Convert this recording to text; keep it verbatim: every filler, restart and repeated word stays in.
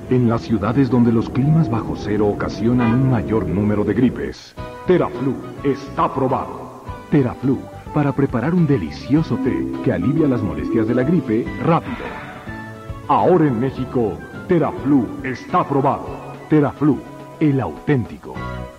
en las ciudades donde los climas bajo cero ocasionan un mayor número de gripes. Theraflu está probado. Theraflu, para preparar un delicioso té que alivia las molestias de la gripe rápido. Ahora en México, Theraflu está probado. Theraflu, el auténtico.